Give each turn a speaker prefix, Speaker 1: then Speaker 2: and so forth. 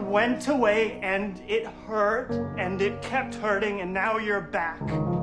Speaker 1: went away and it hurt and it kept hurting and now you're back.